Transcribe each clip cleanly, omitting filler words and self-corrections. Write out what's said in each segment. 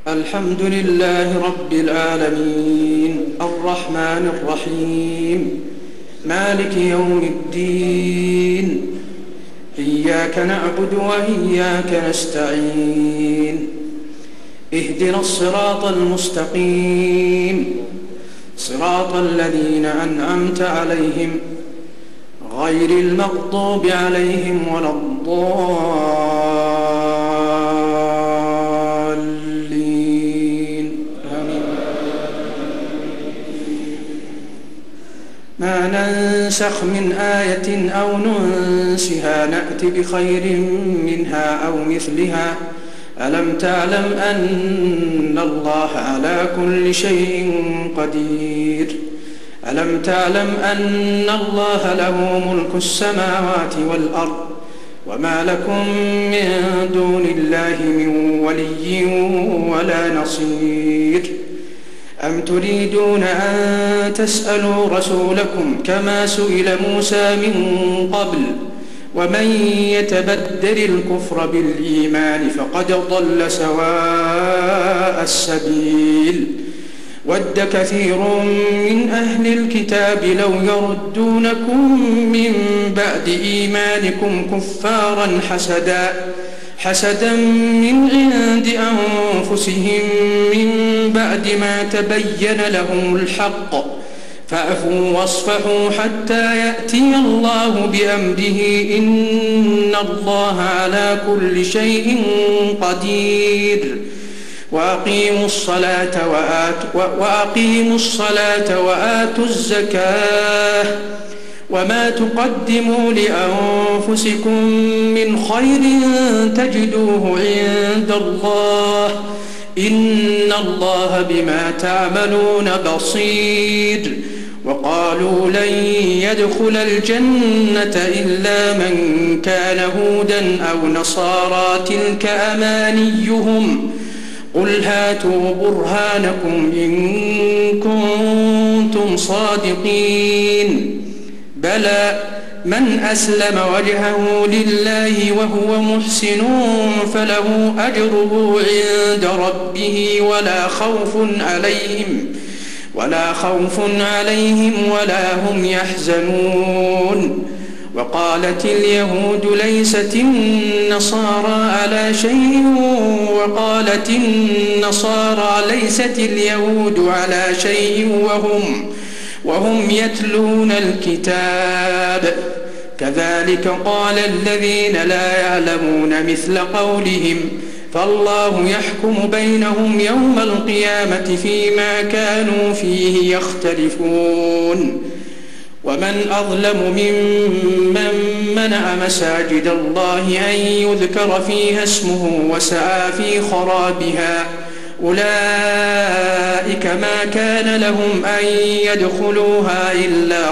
الحمد لله رب العالمين الرحمن الرحيم مالك يوم الدين إياك نعبد وإياك نستعين اهدنا الصراط المستقيم صراط الذين أنعمت عليهم غير المغضوب عليهم ولا الضالين آمين. ما ننسخ من آية أو ننسها نأت بخير منها أو مثلها ألم تعلم أن الله على كل شيء قدير ألم تعلم أن الله له ملك السماوات والأرض وما لكم من دون الله من ولي ولا نصير أم تريدون أن تسألوا رسولكم كما سئل موسى من قبل ومن يتبدل الكفر بالإيمان فقد ضل سواء السبيل ود كثير من أهل الكتاب لو يردونكم من بعد إيمانكم كفارا حسدا من عند أنفسهم من بعد ما تبين لهم الحق فاعفوا واصفحوا حتى يأتي الله بأمره إن الله على كل شيء قدير وأقيموا الصلاة وآتوا الزكاة وما تقدموا لأنفسكم من خير تجدوه عند الله إن الله بما تعملون بصير وقالوا لن يدخل الجنة إلا من كان هودا أو نصارى تلك أمانيهم قل هاتوا برهانكم إن كنتم صادقين بلى من أسلم وجهه لله وهو محسن فله أجره عند ربه ولا خوف عليهم ولا هم يحزنون وقالت اليهود ليست النصارى على شيء وقالت النصارى ليست اليهود على شيء وهم يتلون الكتاب كذلك قال الذين لا يعلمون مثل قولهم فالله يحكم بينهم يوم القيامة فيما كانوا فيه يختلفون ومن أظلم ممن منع مساجد الله أن يذكر فيها اسمه وسعى في خرابها أولئك ما كان لهم أن يدخلوها إلا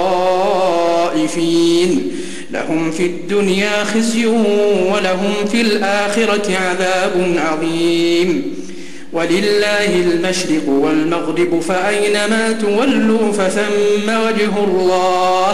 خائفين لهم في الدنيا خزي ولهم في الآخرة عذاب عظيم ولله المشرق والمغرب فأينما تولوا فثم وجه الله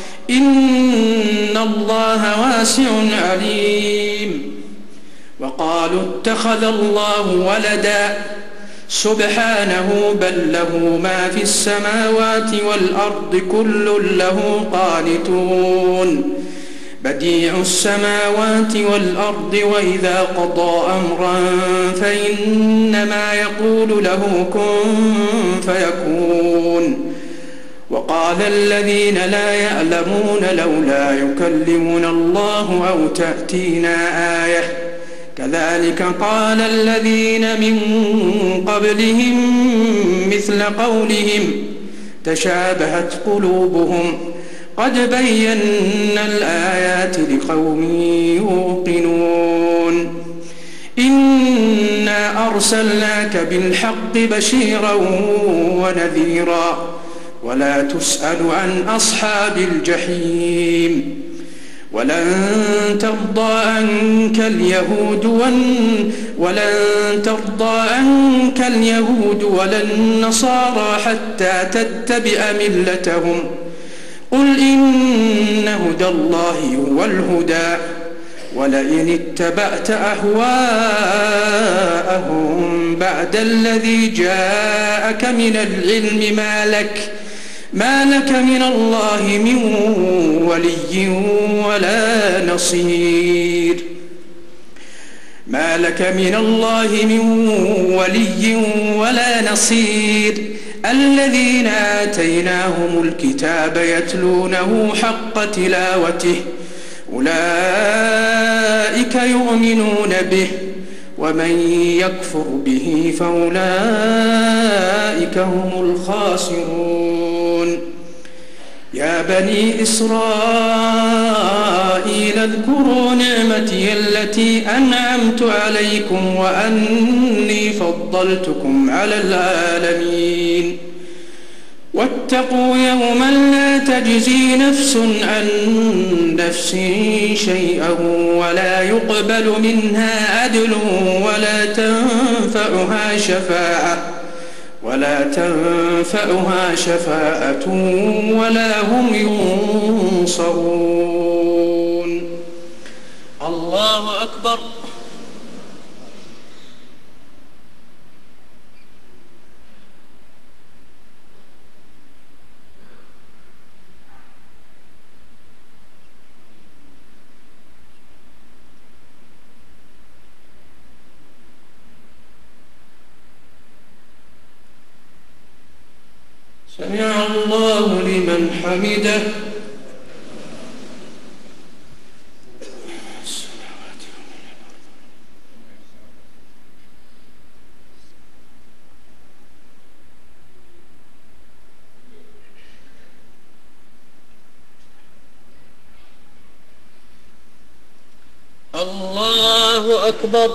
إن الله واسع عليم وقالوا اتخذ الله ولدا سبحانه بل له ما في السماوات والأرض كل له قانتون بديع السماوات والأرض وإذا قضى أمرا فإنما يقول له كن فيكون وقال الذين لا يعلمون لولا يكلمنا الله أو تأتينا آية كذلك قال الذين من قبلهم مثل قولهم تشابهت قلوبهم قد بينا الآيات لقوم يوقنون إنا أرسلناك بالحق بشيرا ونذيرا ولا تسأل عن أصحاب الجحيم ولن ترضى عنك اليهود ولا النصارى حتى تتبع ملتهم قل إن هدى الله هو الهدى ولئن اتبعت أهواءهم بعد الذي جاءك من العلم ما لك من الله من ولي ولا نصير ما لك من الله من ولي ولا نصير الذين آتيناهم الكتاب يتلونه حق تلاوته أولئك يؤمنون به ومن يكفر به فأولئك هم الخاسرون يا بني إسرائيل اذكروا نعمتي التي أنعمت عليكم وأني فضلتكم على العالمين واتقوا يوما لا تجزي نفس عن نفس شيئا ولا يقبل منها عدل ولا تنفعها شفاعة ولا هم ينصرون. الله أكبر. سمع الله لمن حمده. الله أكبر.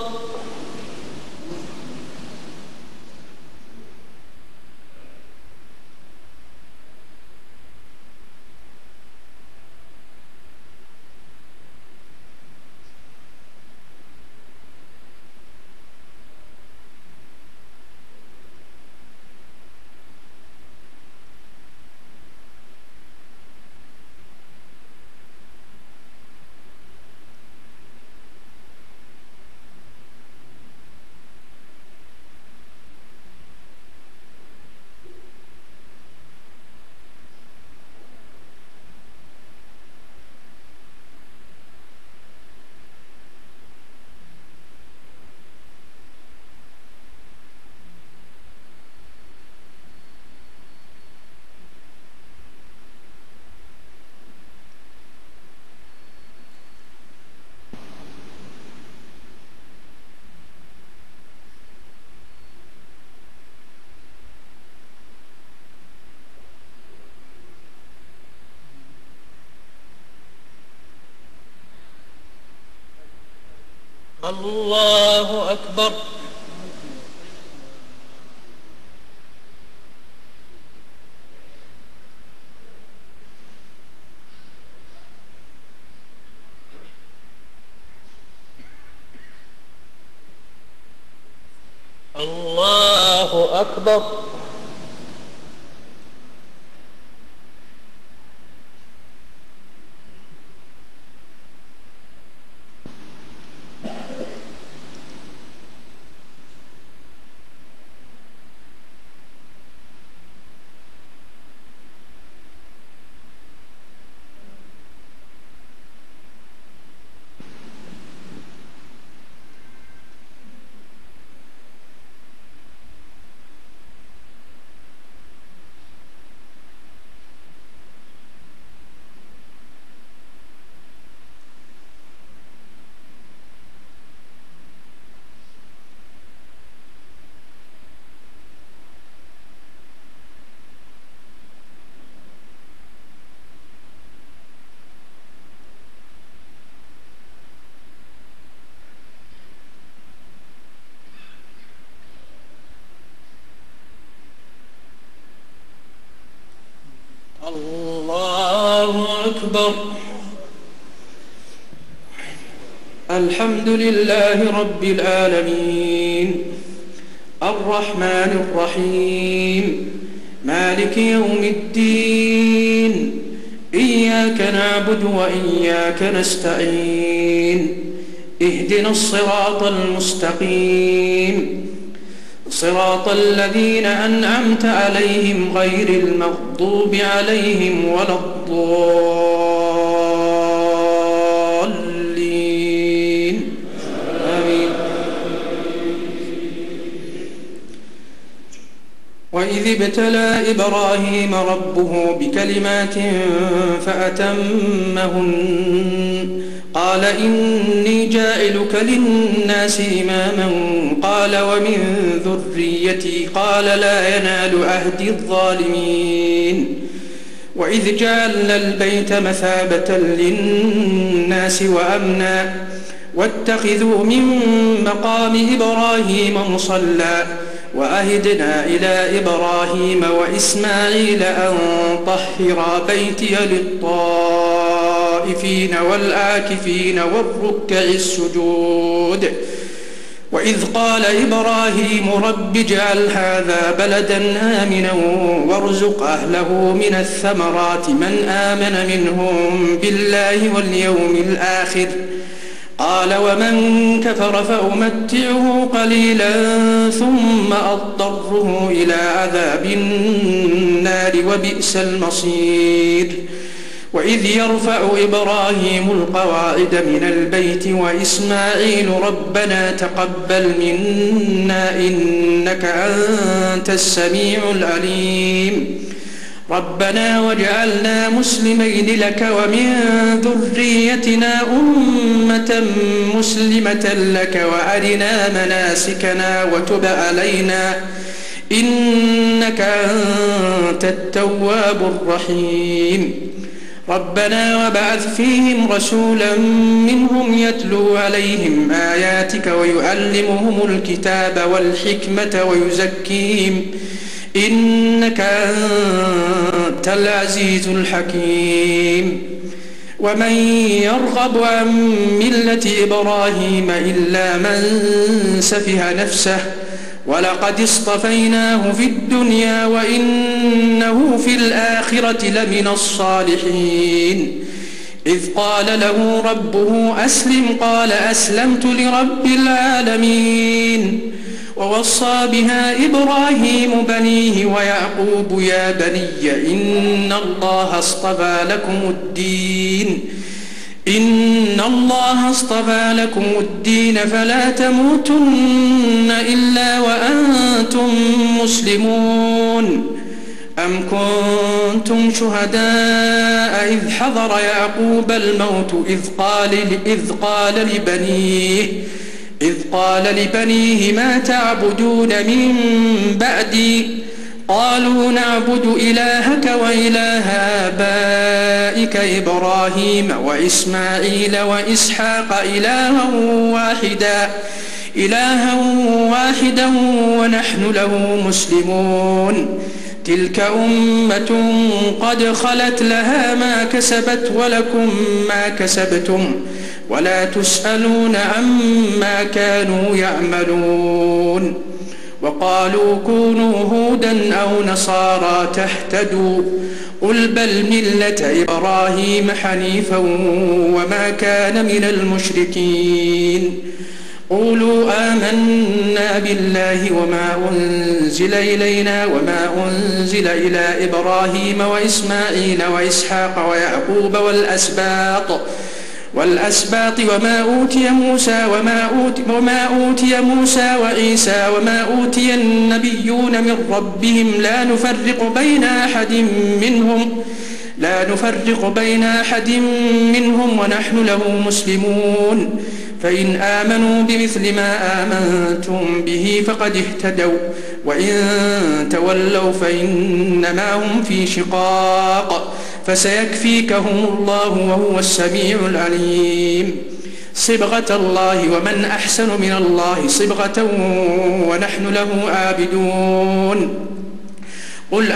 الله أكبر. الله أكبر. الله أكبر. الحمد لله رب العالمين الرحمن الرحيم مالك يوم الدين إياك نعبد وإياك نستعين اهدنا الصراط المستقيم صراط الذين أنعمت عليهم غير المغضوب عليهم ولا الضالين آمين. وإذ ابتلى إبراهيم ربه بكلمات فأتمهن قال إني جاعلك للناس إماما قال ومن ذريتي قال لا ينال عهد الظالمين. وإذ جعلنا البيت مثابة للناس وأمنا واتخذوا من مقام إبراهيم مصلى وأهدنا إلى إبراهيم وإسماعيل أن طهرا بيتي للطائفين والآكفين والركع السجود. وإذ قال إبراهيم رب اجعل هذا بلدا آمنا وارزق أهله من الثمرات من آمن منهم بالله واليوم الآخر قال ومن كفر فأمتعه قليلا ثم أضطره إلى عذاب النار وبئس المصير. وإذ يرفع إبراهيم القواعد من البيت وإسماعيل ربنا تقبل منا إنك أنت السميع العليم ربنا واجعلنا مسلمين لك ومن ذريتنا أمة مسلمة لك وأرنا مناسكنا وتب علينا إنك أنت التواب الرحيم. ربنا وابعث فيهم رسولا منهم يتلو عليهم آياتك ويعلمهم الكتاب والحكمة ويزكيهم إنك أنت العزيز الحكيم. ومن يرغب عن ملة إبراهيم إلا من سفه نفسه ولقد اصطفيناه في الدنيا وإنه في الآخرة لمن الصالحين. إذ قال له ربه أسلم قال أسلمت لرب العالمين. ووصى بها إبراهيم بنيه ويعقوب يا بني إن الله اصطفى لكم الدين فلا تموتن إلا وأنتم مسلمون. أم كنتم شهداء إذ حضر يعقوب الموت إذ قال لبنيه ما تعبدون من بعدي قالوا نعبد إلهك وإله آبائك إبراهيم وإسماعيل وإسحاق إلها واحدا ونحن له مسلمون. تلك أمة قد خلت لها ما كسبت ولكم ما كسبتم ولا تسألون عما كانوا يعملون. وقالوا كونوا هودا أو نصارى تهتدوا قل بل ملة إبراهيم حنيفا وما كان من المشركين. قولوا آمنا بالله وما أنزل إلينا وما أنزل إلى إبراهيم وإسماعيل وإسحاق ويعقوب والأسباط وما أوتي موسى وعيسى وما أوتي النبيون من ربهم لا نفرق بين أحد منهم ونحن له مسلمون. فإن آمنوا بمثل ما آمنتم به فقد اهتدوا وإن تولوا فإنما هم في شقاق فسيكفيكهم الله وهو السميع العليم. صبغة الله ومن أحسن من الله صبغة ونحن له عابدون. قل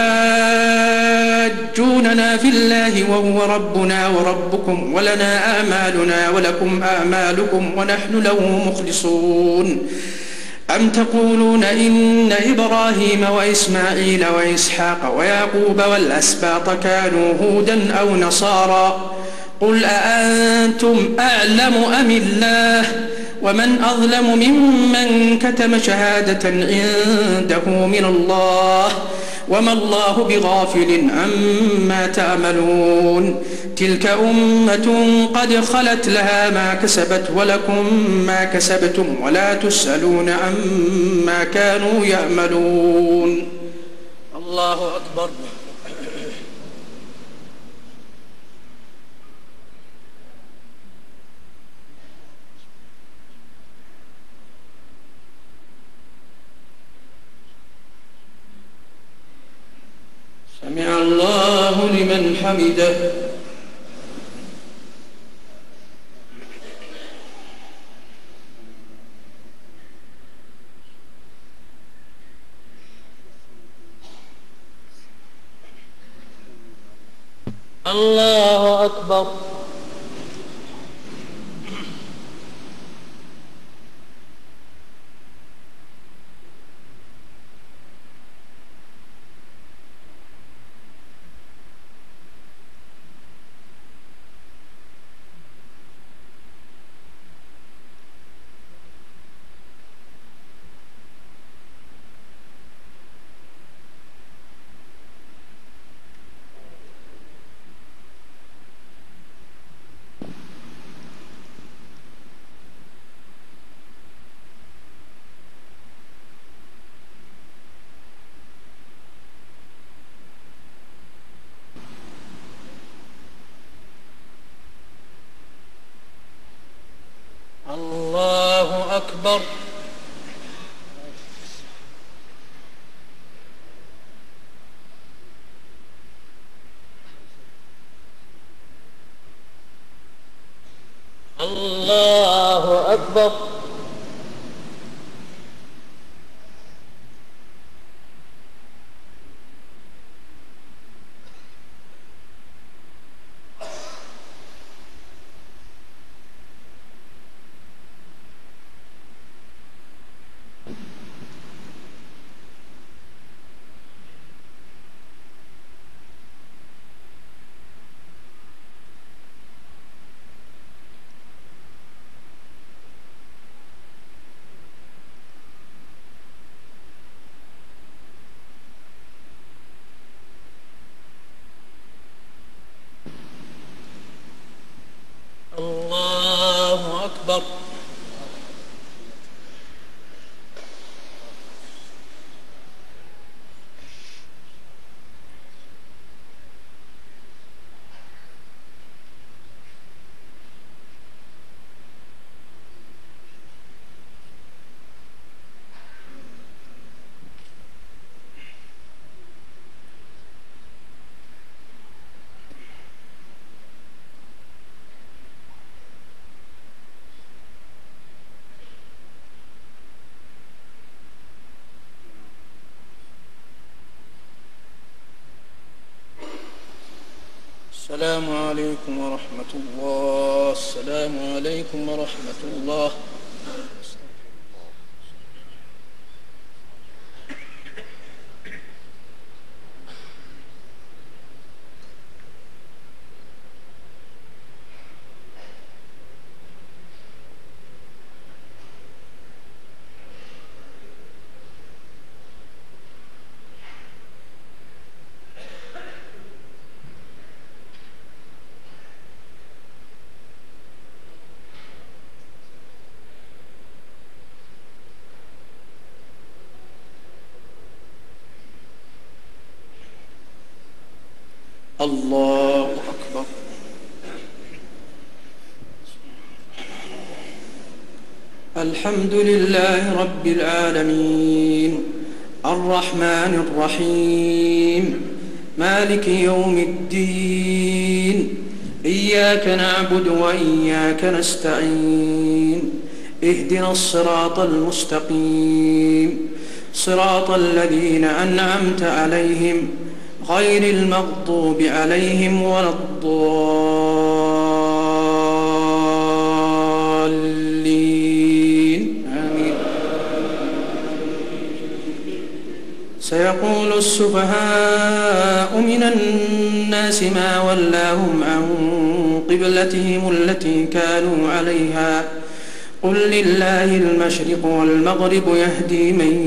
أتحاجوننا في الله وهو ربنا وربكم ولنا أعمالنا ولكم أعمالكم ونحن له مخلصون. أم تقولون إن إبراهيم وإسماعيل وإسحاق ويعقوب والأسباط كانوا هودا أو نصارى قل أأنتم أعلم أم الله ومن أظلم ممن كتم شهادة عنده من الله وما الله بغافل عما تعملون تلك أمة قد خلت لها ما كسبت ولكم ما كسبتم ولا تسألون عما كانوا يعملون. الله أكبر. سمع الله لمن حمده. الله أكبر. الله أكبر. الله أكبر. الله أكبر. السلام عليكم ورحمة الله. السلام عليكم ورحمة الله. الله أكبر. الحمد لله رب العالمين الرحمن الرحيم مالك يوم الدين إياك نعبد وإياك نستعين اهدنا الصراط المستقيم صراط الذين أنعمت عليهم غير المغضوب عليهم ولا الضالين آمين. سيقول السفهاء من الناس ما ولاهم عن قبلتهم التي كانوا عليها قل لله المشرق والمغرب يهدي من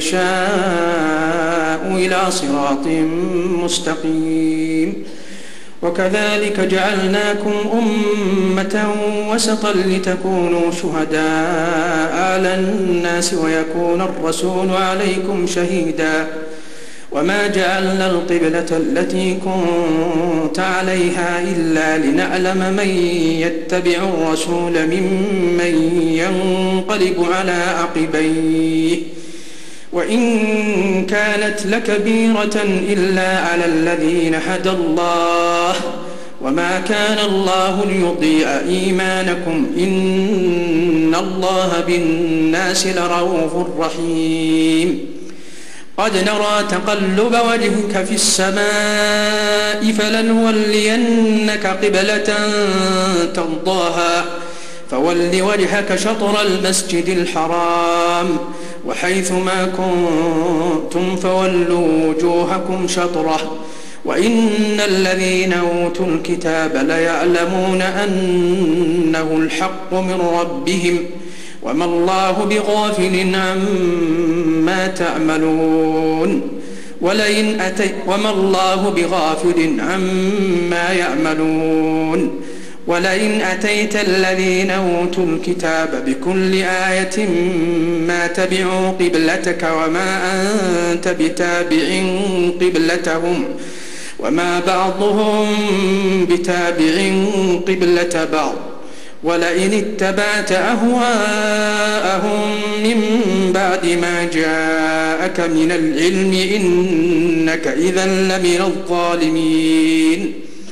يشاء إلى صراط مستقيم وكذلك جعلناكم أمة وسطا لتكونوا شهداء على الناس ويكون الرسول عليكم شهيدا وما جعلنا القبلة التي كنت عليها إلا لنعلم من يتبع الرسول ممن ينقلب على عقبيه وإن كانت لكبيرة إلا على الذين هدى الله وما كان الله ليضيع إيمانكم إن الله بالناس لرؤوف رحيم قد نرى تقلب وجهك في السماء فلنولينك قبلة ترضاها فول وجهك شطر المسجد الحرام وحيث ما كنتم فولوا وجوهكم شطره وإن الذين أوتوا الكتاب ليعلمون أنه الحق من ربهم وما الله بغافل عما تعملون وما الله بغافل عما يعملون ولئن أتيت الذين أوتوا الكتاب بكل آية ما تبعوا قبلتك وما أنت بتابع قبلتهم وما بعضهم بتابع قبلة بعض ولئن اتبعت أهواءهم من بعد ما جاءك من العلم إنك إذا لمن الظالمين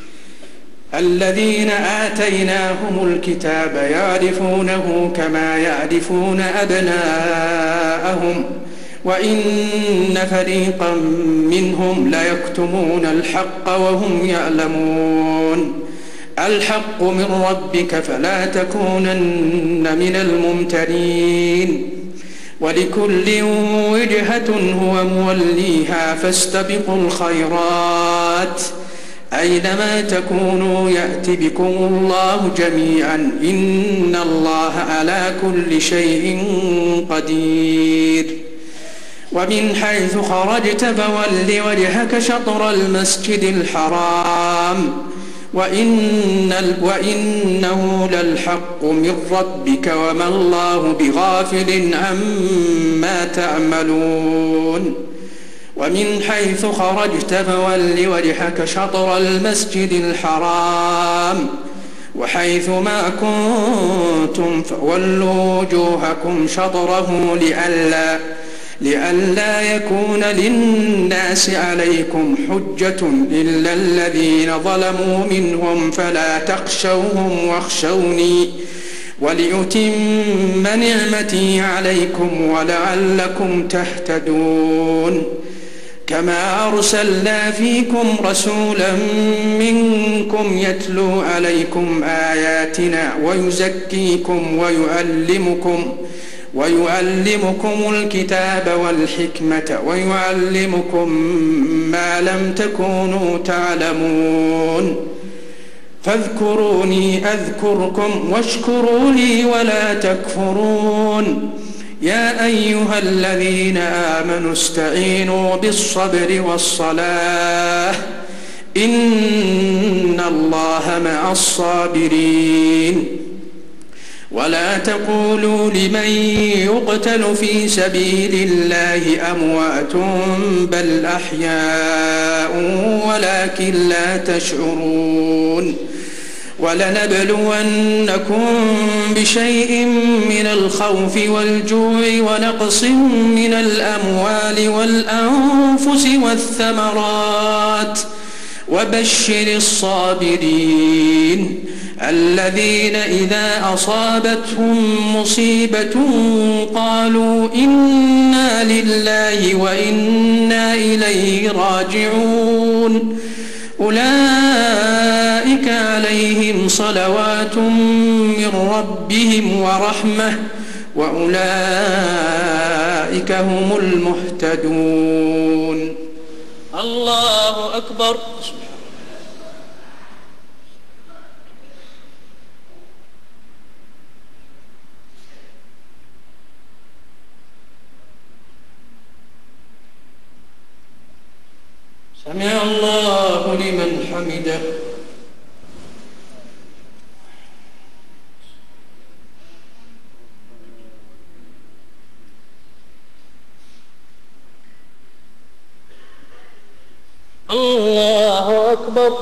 الذين آتيناهم الكتاب يعرفونه كما يعرفون أبناءهم وإن فريقا منهم ليكتمون الحق وهم يعلمون الحق من ربك فلا تكونن من الممترين ولكل وجهة هو موليها فاستبقوا الخيرات أينما تكونوا يأت بكم الله جميعا إن الله على كل شيء قدير ومن حيث خرجت فول وجهك شطر المسجد الحرام وإنه للحق من ربك وما الله بغافل عما تعملون ومن حيث خرجت فول وجهك شطر المسجد الحرام وحيث ما كنتم فولوا وجوهكم شطره لئلا يكون للناس عليكم حجة إلا الذين ظلموا منهم فلا تخشوهم واخشوني ولأتم نعمتي عليكم ولعلكم تهتدون كما أرسلنا فيكم رسولا منكم يتلو عليكم آياتنا ويزكيكم ويعلمكم الكتاب والحكمة ويعلمكم ما لم تكونوا تعلمون فاذكروني أذكركم واشكروا لي ولا تكفرون يا أيها الذين آمنوا استعينوا بالصبر والصلاة إن الله مع الصابرين ولا تقولوا لمن يقتل في سبيل الله أموات بل أحياء ولكن لا تشعرون ولنبلونكم بشيء من الخوف والجوع ونقص من الأموال والأنفس والثمرات وبشر الصابرين الذين إذا أصابتهم مصيبة قالوا إنا لله وإنا إليه راجعون أولئك عليهم صلوات من ربهم ورحمة وأولئك هم المهتدون الله أكبر. سمع الله لمن حمده. الله أكبر.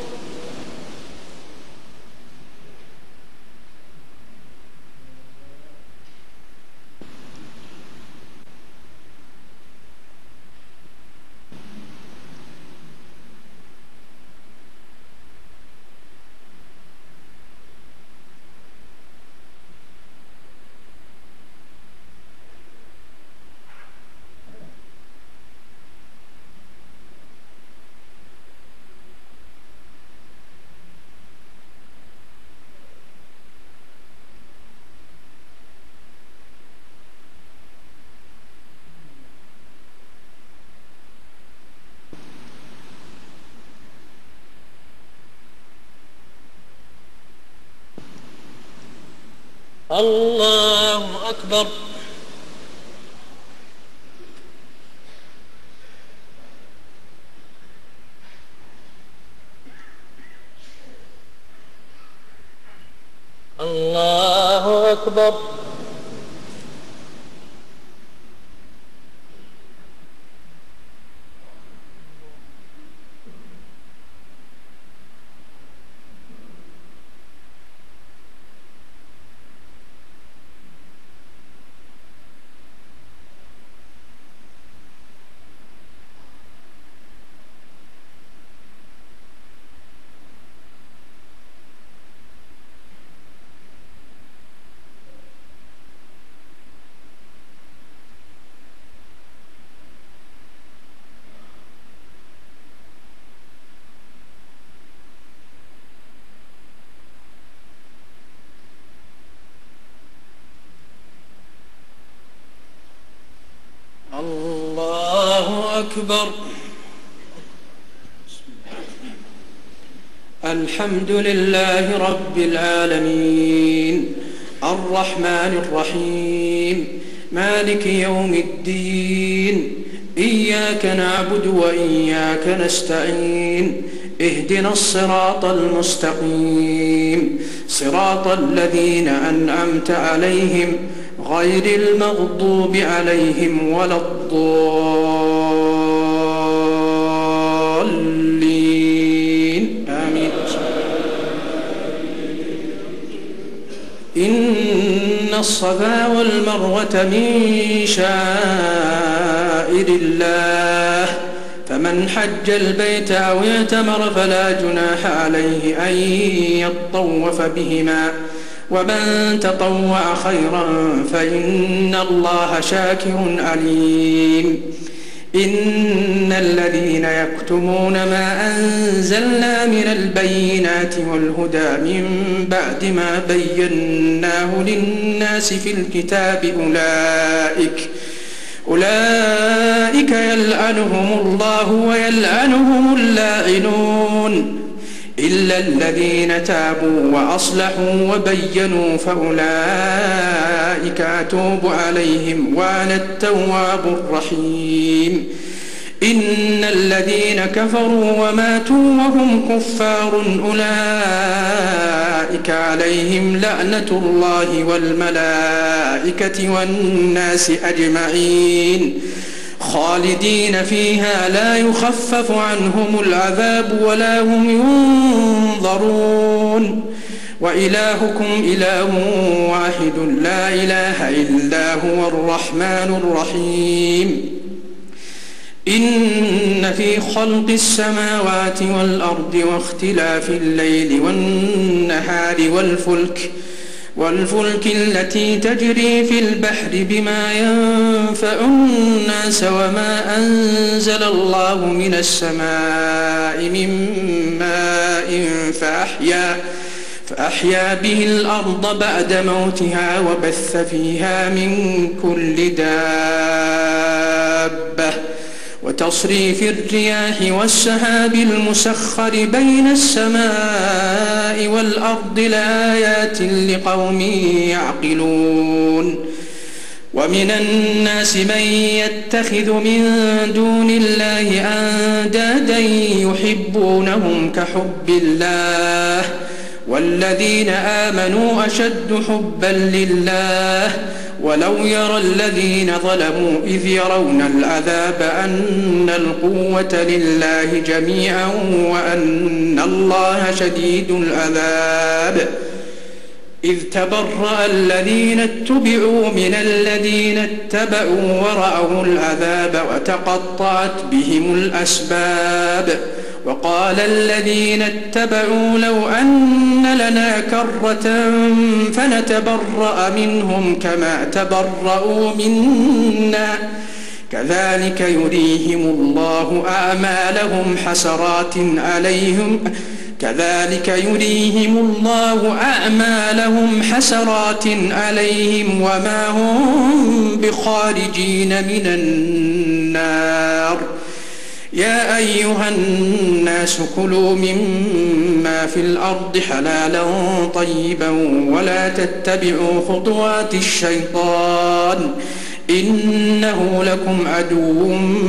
الله أكبر. الله أكبر. الله أكبر. الحمد لله رب العالمين الرحمن الرحيم مالك يوم الدين إياك نعبد وإياك نستعين اهدنا الصراط المستقيم صراط الذين أنعمت عليهم غير المغضوب عليهم ولا الضالين آمين. إن الصفا والمروة من شعائر الله فمن حج البيت أو اعتمر فلا جناح عليه أن يطوف بهما ومن تطوع خيرا فإن الله شاكر عليم. إن الذين يكتمون ما أنزلنا من البينات والهدى من بعد ما بيناه للناس في الكتاب أولئك يلعنهم الله ويلعنهم اللاعنون إلا الذين تابوا وأصلحوا وبينوا فأولئك أتوب عليهم وأنا التواب الرحيم. إن الذين كفروا وماتوا وهم كفار أولئك عليهم لعنة الله والملائكة والناس أجمعين خالدين فيها لا يخفف عنهم العذاب ولا هم ينظرون. وإلهكم إله واحد لا إله إلا هو الرحمن الرحيم. إن في خلق السماوات والأرض واختلاف الليل والنهار والفلك التي تجري في البحر بما ينفع الناس وما أنزل الله من السماء من ماء فأحيا به الأرض بعد موتها وبث فيها من كل دابة وتصريف الرياح والسحاب المسخر بين السماء والأرض لآيات لقوم يعقلون. ومن الناس من يتخذ من دون الله أندادا يحبونهم كحب الله والذين آمنوا أشد حبا لله ولو يرى الذين ظلموا إذ يرون العذاب أن القوة لله جميعا وأن الله شديد العذاب إذ تبرأ الذين اتبعوا من الذين اتبعوا ورأوا العذاب وتقطعت بهم الأسباب وقال الذين اتبعوا لو أن لنا كرة فنتبرأ منهم كما تبرأوا منا كذلك يريهم الله أعمالهم حسرات عليهم وما هم بخارجين من النار يا أيها الناس كلوا مما في الأرض حلالا طيبا ولا تتبعوا خطوات الشيطان إنه لكم عدو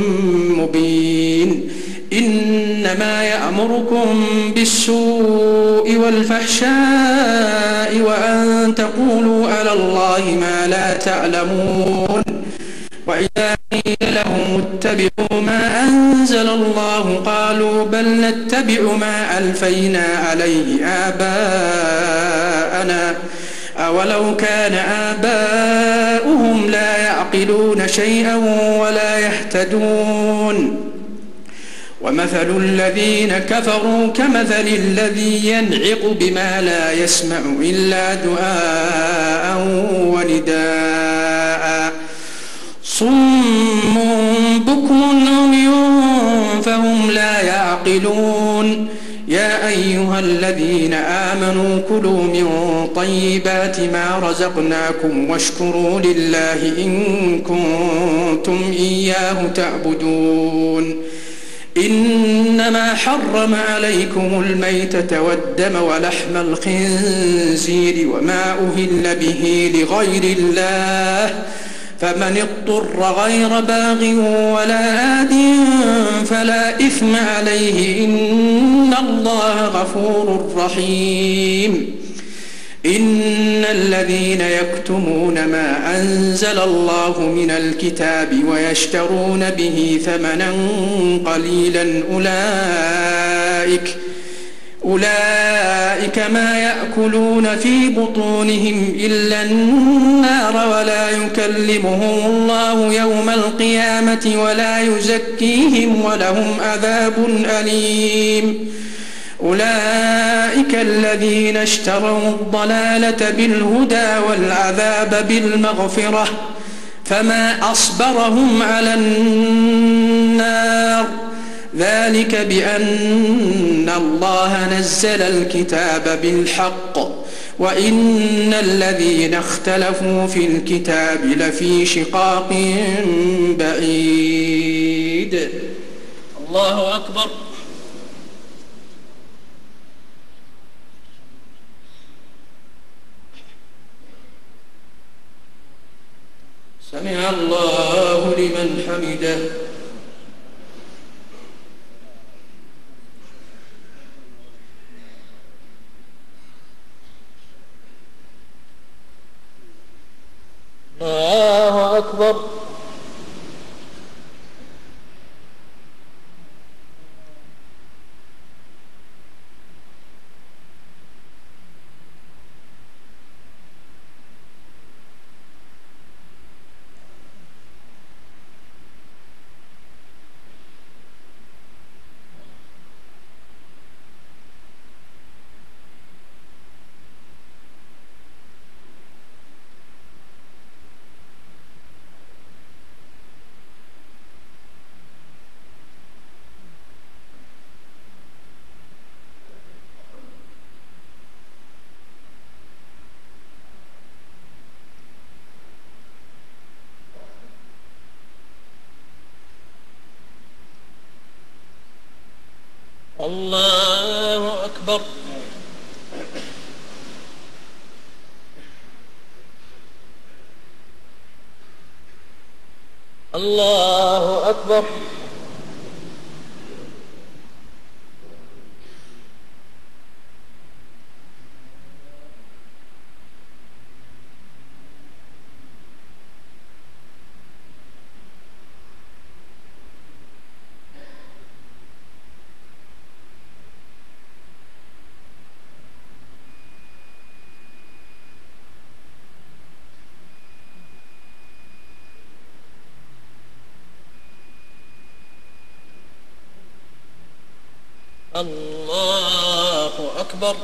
مبين إنما يأمركم بالسوء والفحشاء وأن تقولوا على الله ما لا تعلمون وإذا قيل لهم اتبعوا ما أنزل الله قالوا بل نتبع ما ألفينا عليه آباءنا أولو كان آباؤهم لا يعقلون شيئا ولا يهتدون ومثل الذين كفروا كمثل الذي ينعق بما لا يسمع إلا دعاء ونداء صم بكم عمي فهم لا يعقلون يا أيها الذين آمنوا كلوا من طيبات ما رزقناكم واشكروا لله إن كنتم إياه تعبدون إنما حرم عليكم الميتة والدم ولحم الخنزير وما أهل به لغير الله فمن اضطر غير باغ ولا آد فلا إثم عليه إن الله غفور رحيم إن الذين يكتمون ما أنزل الله من الكتاب ويشترون به ثمنا قليلا أولئك ما يأكلون في بطونهم إلا النار ولا يكلمهم الله يوم القيامة ولا يزكيهم ولهم عذاب أليم أولئك الذين اشتروا الضلالة بالهدى والعذاب بالمغفرة فما أصبرهم على النار ذلك بأن الله نزل الكتاب بالحق وإن الذين اختلفوا في الكتاب لفي شقاق بعيد. الله أكبر. سمع الله لمن حمده. الله أكبر. الله أكبر. الله أكبر. الله أكبر.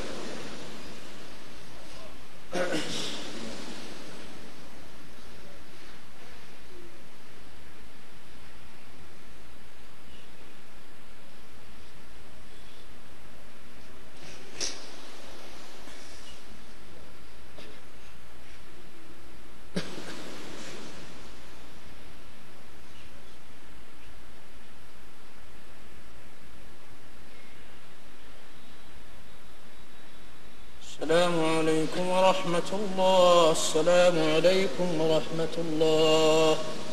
السلام عليكم ورحمة الله. السلام عليكم ورحمة الله.